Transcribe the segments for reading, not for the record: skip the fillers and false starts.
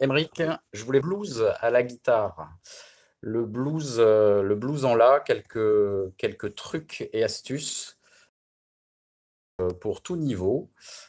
Émeric, je voulais blues à la guitare. Le blues en la, quelques trucs et astuces pour tout niveau.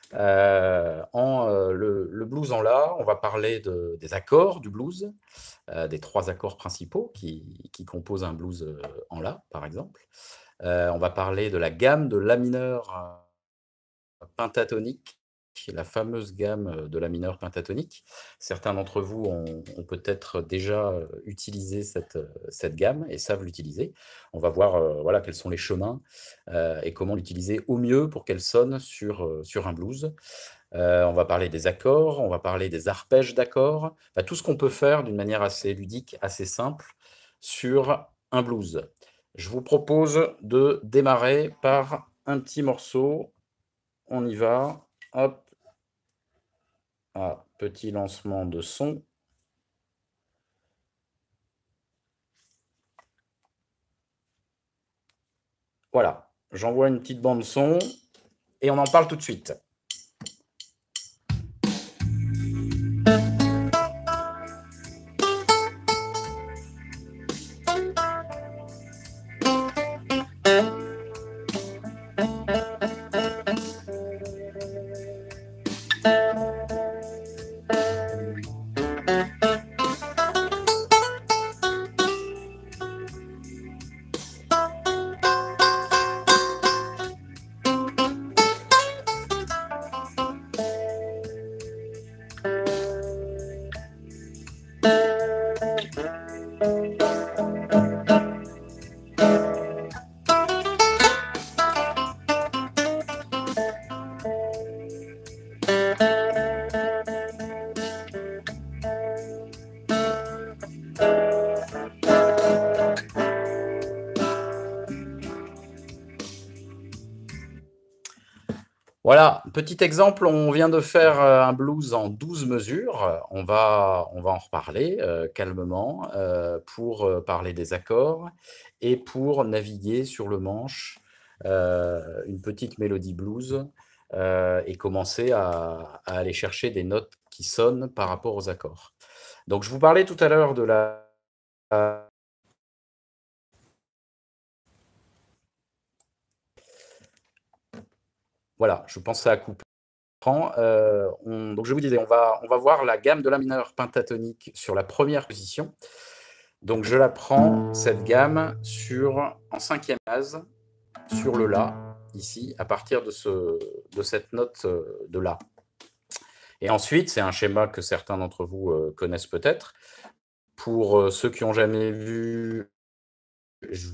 Le blues en la, on va parler des accords du blues, des 3 accords principaux qui composent un blues en la, par exemple. On va parler de la gamme de la mineur pentatonique, la fameuse gamme de la mineur pentatonique. Certains d'entre vous ont peut-être déjà utilisé cette gamme et savent l'utiliser. On va voir voilà, quels sont les chemins et comment l'utiliser au mieux pour qu'elle sonne sur un blues. On va parler des accords, on va parler des arpèges d'accords, enfin, tout ce qu'on peut faire d'une manière assez ludique, assez simple sur un blues. Je vous propose de démarrer par un petit morceau. On y va. Hop. Ah, petit lancement de son. Voilà. J'envoie une petite bande son et on en parle tout de suite. Voilà, petit exemple, on vient de faire un blues en 12 mesures. On va en reparler calmement pour parler des accords et pour naviguer sur le manche une petite mélodie blues et commencer à aller chercher des notes qui sonnent par rapport aux accords. Donc, je vous parlais tout à l'heure de la... Voilà, je pensais à couper. Donc je vous disais, on va voir la gamme de la mineure pentatonique sur la première position. Donc je la prends, cette gamme, en 5e case, sur le La, ici, à partir de cette note de La. Et ensuite, c'est un schéma que certains d'entre vous connaissent peut-être. Pour ceux qui n'ont jamais vu, je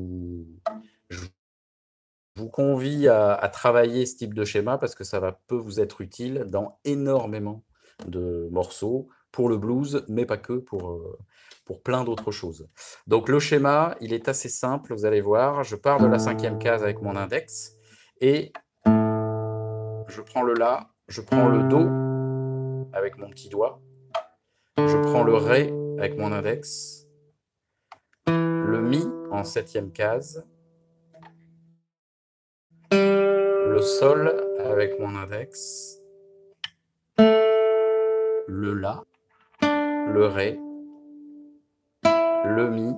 vous convie à travailler ce type de schéma parce que ça peut vous être utile dans énormément de morceaux, pour le blues, mais pas que, pour plein d'autres choses. Donc le schéma, il est assez simple, vous allez voir. Je pars de la 5e case avec mon index et je prends le La, je prends le Do avec mon petit doigt, je prends le Ré avec mon index, le Mi en 7e case, le Sol avec mon index, le La, le Ré, le Mi,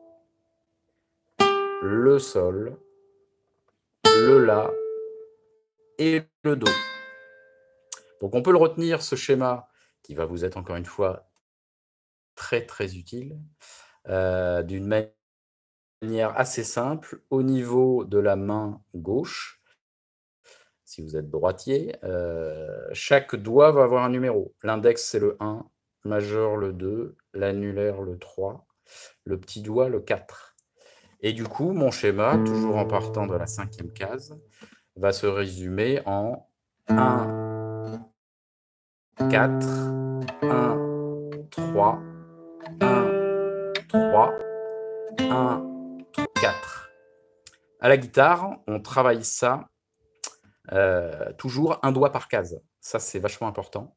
le Sol, le La et le Do. Donc on peut le retenir, ce schéma, qui va vous être encore une fois très très utile, d'une manière assez simple, au niveau de la main gauche. Si vous êtes droitier, chaque doigt va avoir un numéro. L'index, c'est le 1, majeur le 2, l'annulaire le 3, le petit doigt le 4. Et du coup, mon schéma, toujours en partant de la 5e case, va se résumer en 1, 4, 1, 3, 1, 3, 1, 4. À la guitare, on travaille ça toujours un doigt par case. Ça, c'est vachement important.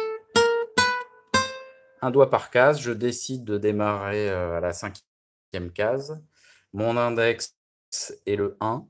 Un doigt par case, je décide de démarrer à la 5e case. Mon index est le 1.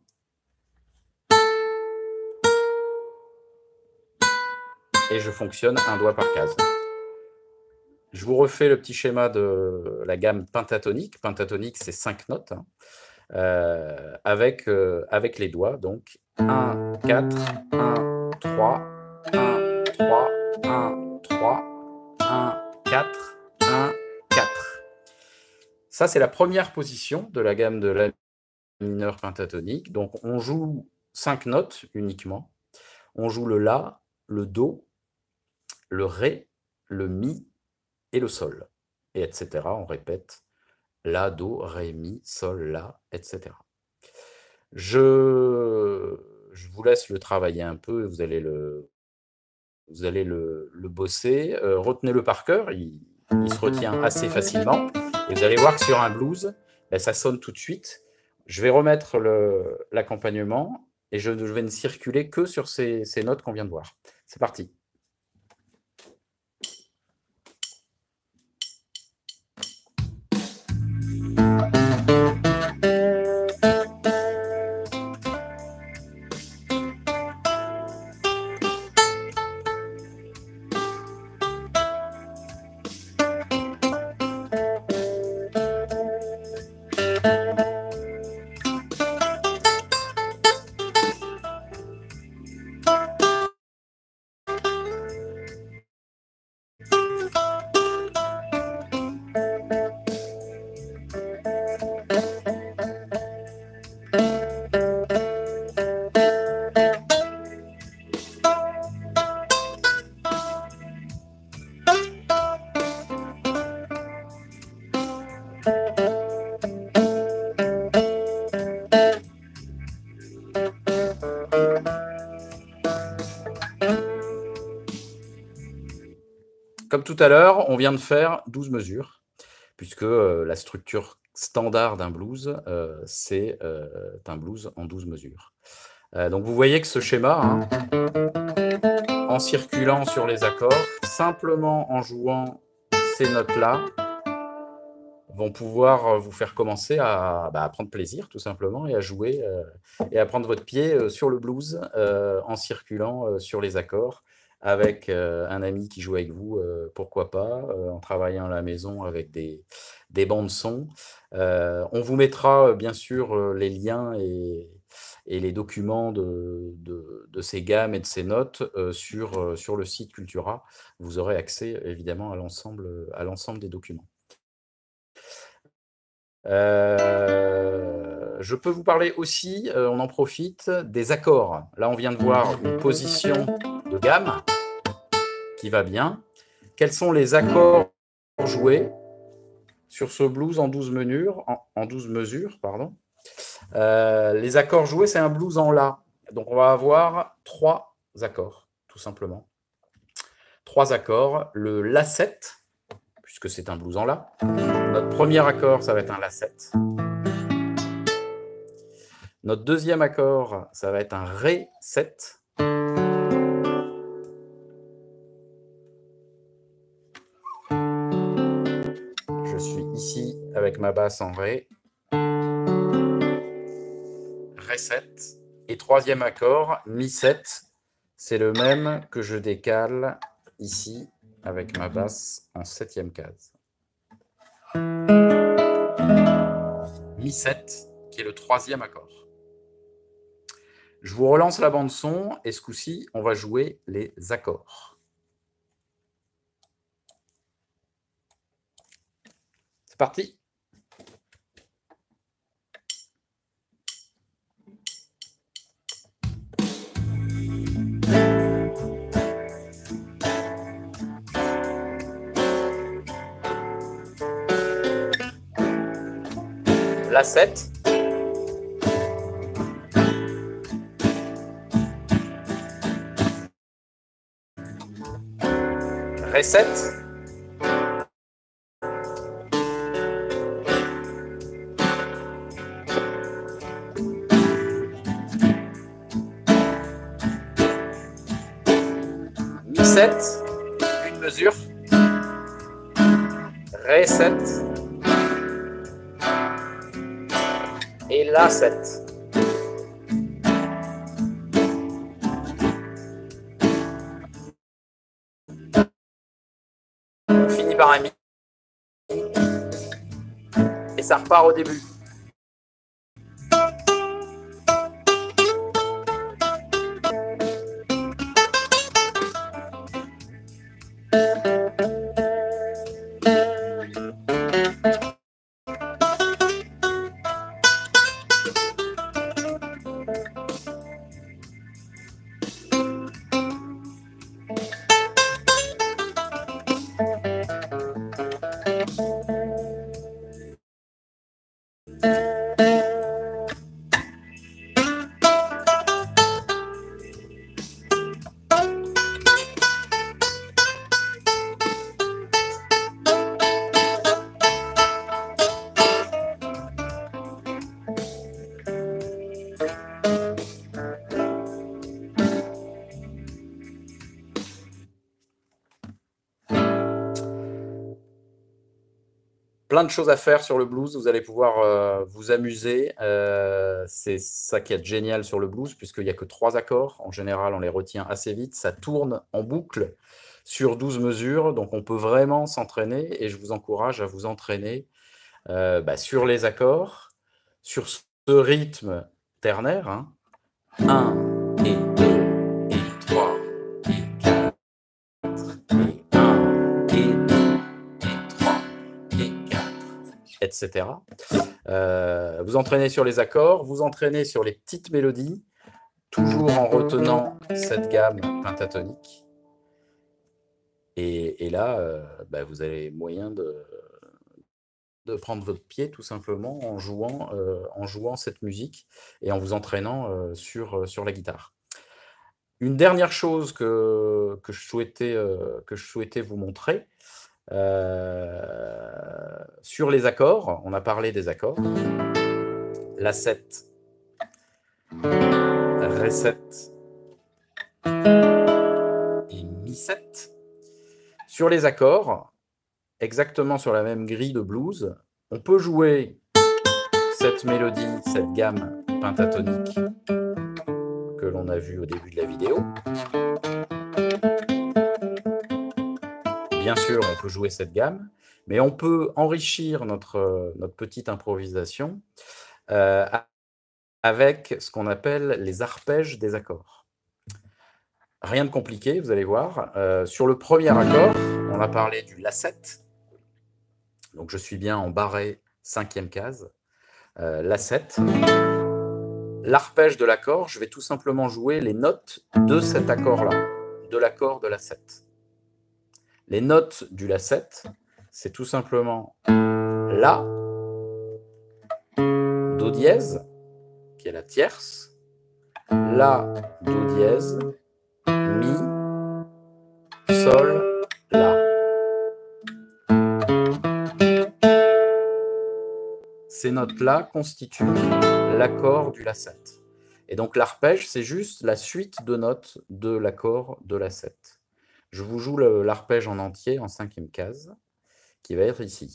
Et je fonctionne un doigt par case. Je vous refais le petit schéma de la gamme pentatonique. Pentatonique, c'est 5 notes, hein, avec les doigts. Donc 1, 4, 1, 3, 1, 3, 1, 3, 1, 4, 1, 4. Ça, c'est la première position de la gamme de la mineur pentatonique. Donc, on joue 5 notes uniquement. On joue le La, le Do, le Ré, le Mi et le Sol, et etc. On répète La, Do, Ré, Mi, Sol, La, etc. Je vous laisse le travailler un peu et vous allez le bosser. Retenez-le par cœur, il se retient assez facilement. Et vous allez voir que sur un blues, ça sonne tout de suite. Je vais remettre l'accompagnement et je vais ne circuler que sur ces notes qu'on vient de voir. C'est parti. Comme tout à l'heure, on vient de faire 12 mesures, puisque la structure standard d'un blues, c'est un blues en 12 mesures. Donc vous voyez que ce schéma, hein, en circulant sur les accords, simplement en jouant ces notes-là, vont pouvoir vous faire commencer à prendre plaisir, tout simplement, et à jouer, et à prendre votre pied sur le blues, en circulant sur les accords, avec un ami qui joue avec vous, pourquoi pas, en travaillant à la maison avec des bandes son. On vous mettra bien sûr les liens et les documents de ces gammes et de ces notes sur le site Cultura. Vous aurez accès évidemment à l'ensemble des documents. Je peux vous parler aussi, on en profite, des accords. Là, on vient de voir une position de gamme qui va bien. Quels sont les accords joués sur ce blues en 12 mesures, les accords joués, c'est un blues en La. Donc, on va avoir 3 accords, tout simplement. 3 accords. Le La7, puisque c'est un blues en La. Notre premier accord, ça va être un La7. Notre deuxième accord, ça va être un Ré7. Je suis ici avec ma basse en Ré. Ré7. Et troisième accord, Mi7. C'est le même que je décale ici avec ma basse en 7e case. Mi7, qui est le troisième accord. Je vous relance la bande son et ce coup-ci, on va jouer les accords. C'est parti. La7. Ré7. Mi7, une mesure. Ré7. Et La7. On finit par un mi. Et ça repart au début. Plein de choses à faire sur le blues, vous allez pouvoir vous amuser. C'est ça qui est génial sur le blues, puisqu'il n'y a que 3 accords. En général, on les retient assez vite. Ça tourne en boucle sur 12 mesures, donc on peut vraiment s'entraîner, et je vous encourage à vous entraîner sur les accords, sur ce rythme ternaire, hein. 1 et 2 et 3 et 4 et 1 et 2 et 3 et 4, etc. Vous entraînez sur les accords, vous entraînez sur les petites mélodies, toujours en retenant cette gamme pentatonique. Et là, vous avez moyen de prendre votre pied tout simplement en jouant cette musique et en vous entraînant sur la guitare. Une dernière chose que je souhaitais vous montrer, sur les accords, on a parlé des accords, La7, Ré7 et Mi7. Sur les accords, exactement sur la même grille de blues, on peut jouer cette mélodie, cette gamme pentatonique que l'on a vue au début de la vidéo. Bien sûr, on peut jouer cette gamme, mais on peut enrichir notre petite improvisation avec ce qu'on appelle les arpèges des accords. Rien de compliqué, vous allez voir. Sur le premier accord, on a parlé du La7. Donc je suis bien en barré 5e case. La7. L'arpège de l'accord, je vais tout simplement jouer les notes de cet accord-là, de l'accord de La7. Les notes du La7, c'est tout simplement La, Do dièse, qui est la tierce, La, Do dièse, Mi, Sol, La. Ces notes-là constituent l'accord du La7. Et donc l'arpège, c'est juste la suite de notes de l'accord de La7. Je vous joue l'arpège en entier en 5e case, qui va être ici.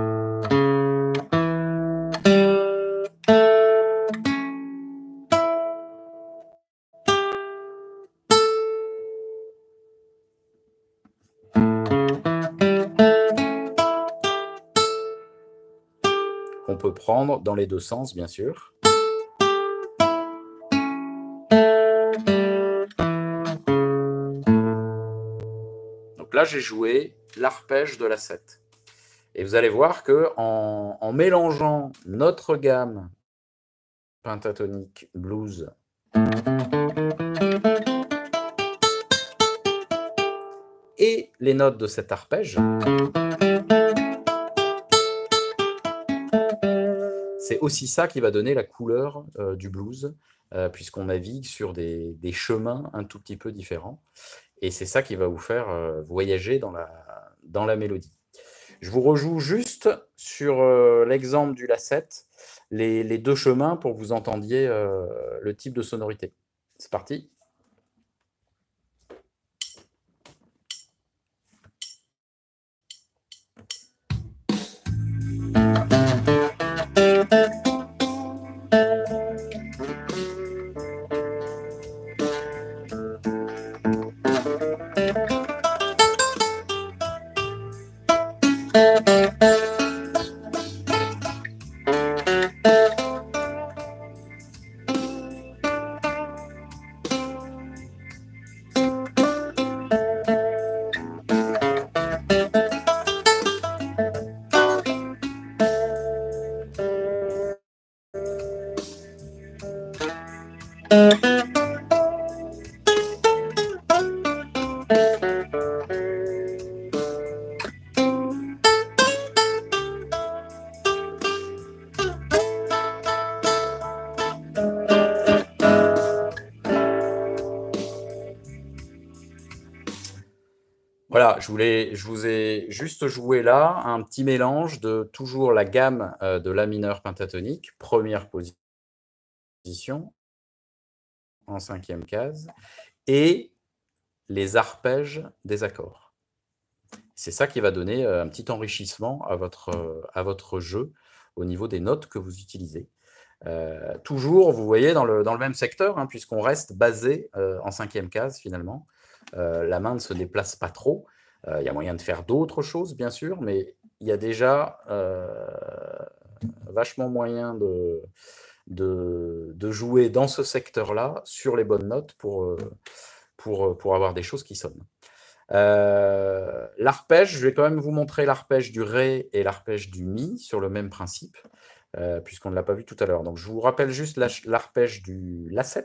On peut prendre dans les deux sens, bien sûr. Donc là, j'ai joué l'arpège de La7. Et vous allez voir qu'en mélangeant notre gamme pentatonique blues et les notes de cet arpège, c'est aussi ça qui va donner la couleur du blues, puisqu'on navigue sur des chemins un tout petit peu différents. Et c'est ça qui va vous faire voyager dans la mélodie. Je vous rejoue juste sur l'exemple du La7, les deux chemins pour que vous entendiez le type de sonorité. C'est parti. Voilà, je vous ai juste joué là un petit mélange de toujours la gamme de La mineur pentatonique, première position, en cinquième case, et les arpèges des accords. C'est ça qui va donner un petit enrichissement à votre jeu au niveau des notes que vous utilisez. Toujours, vous voyez, dans le même secteur, hein, puisqu'on reste basé en cinquième case finalement. La main ne se déplace pas trop. Il y a moyen de faire d'autres choses, bien sûr, mais il y a déjà vachement moyen de jouer dans ce secteur-là sur les bonnes notes pour avoir des choses qui sonnent. L'arpège, je vais quand même vous montrer l'arpège du Ré et l'arpège du Mi sur le même principe, puisqu'on ne l'a pas vu tout à l'heure. Donc je vous rappelle juste l'arpège du La7.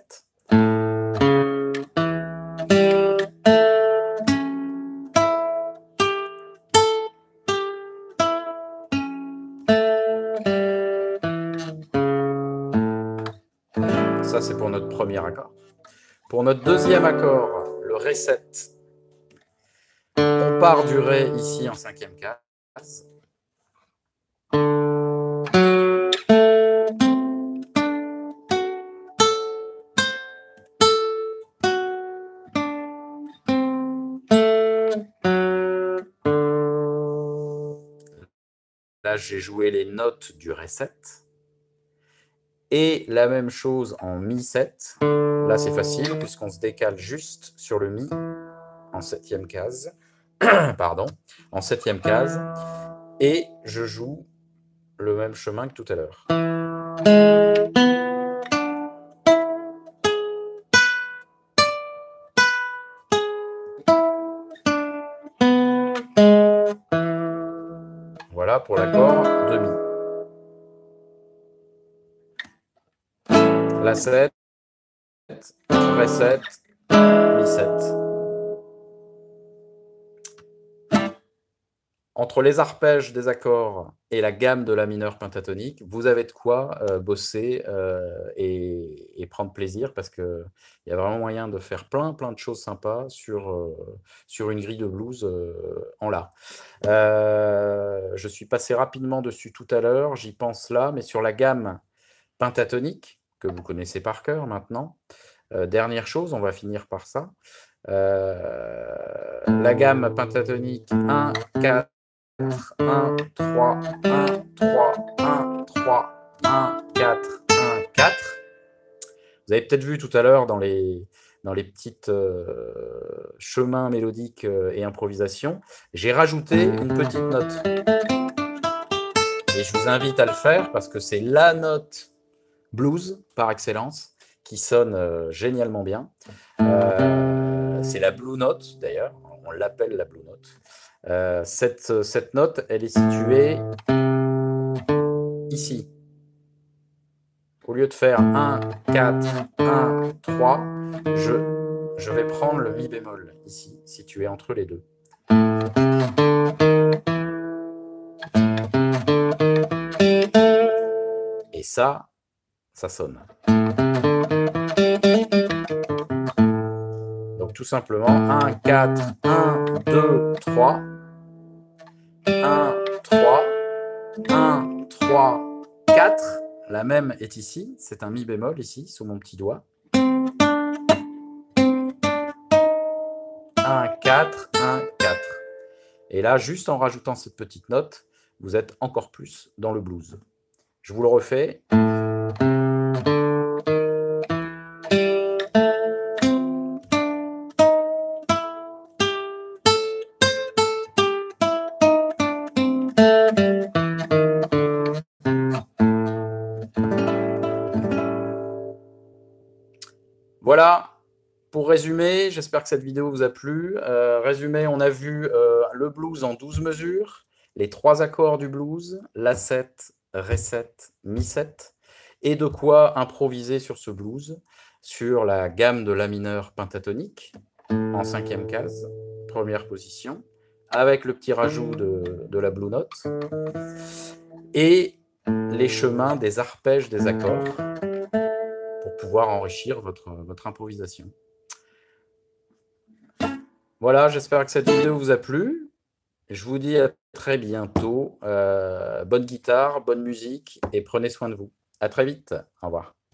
Ça, c'est pour notre premier accord. Pour notre deuxième accord, le Ré7, on part du Ré ici en cinquième case. Là, j'ai joué les notes du Ré7. Et la même chose en Mi7. Là, c'est facile, puisqu'on se décale juste sur le Mi en septième case. Pardon, en septième case. Et je joue le même chemin que tout à l'heure. Voilà pour l'accord de Mi. La 7, Ré 7, Mi 7. Entre les arpèges des accords et la gamme de La mineur pentatonique, vous avez de quoi bosser et prendre plaisir, parce qu'il y a vraiment moyen de faire plein de choses sympas sur une grille de blues en La. Je suis passé rapidement dessus tout à l'heure, j'y pense là, mais sur la gamme pentatonique, que vous connaissez par cœur maintenant, dernière chose, on va finir par ça. La gamme pentatonique 1, 4, 1, 3, 1, 3, 1, 3, 1, 4, 1, 4. Vous avez peut-être vu tout à l'heure dans les petits chemins mélodiques et improvisations, j'ai rajouté une petite note. Et je vous invite à le faire parce que c'est la note blues par excellence qui sonne génialement bien. C'est la blue note d'ailleurs, on l'appelle la blue note. Cette note, elle est située ici. Au lieu de faire 1, 4, 1, 3, je vais prendre le mi bémol ici, situé entre les deux. Et ça sonne. Donc tout simplement 1, 4, 1, 2, 3. 1, 3, 1, 3, 4. La même est ici, c'est un mi bémol ici, sous mon petit doigt. 1, 4, 1, 4. Et là, juste en rajoutant cette petite note, vous êtes encore plus dans le blues. Je vous le refais. Voilà, pour résumer, j'espère que cette vidéo vous a plu. Résumé, on a vu le blues en 12 mesures, les 3 accords du blues, La7, Ré7, Mi7, et de quoi improviser sur ce blues, sur la gamme de La mineur pentatonique, en 5e case, première position, avec le petit rajout de la Blue Note, et les chemins des arpèges des accords, pour pouvoir enrichir votre improvisation. Voilà, j'espère que cette vidéo vous a plu. Je vous dis à très bientôt. Bonne guitare, bonne musique et prenez soin de vous. À très vite. Au revoir.